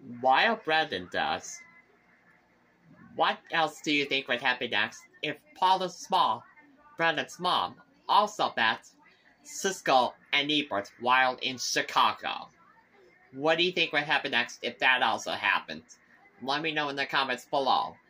while Brendon does, what else do you think would happen next if Paula's mom, Brendon's mom, also met Siskel and Ebert while in Chicago? What do you think would happen next if that also happened? Let me know in the comments below.